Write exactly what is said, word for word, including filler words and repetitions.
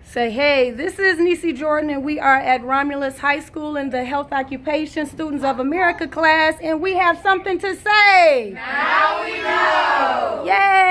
Say, hey, this is Nisi Jordan, and we are at Romulus High School in the Health Occupation Students of America class, and we have something to say. Now we know. Yay!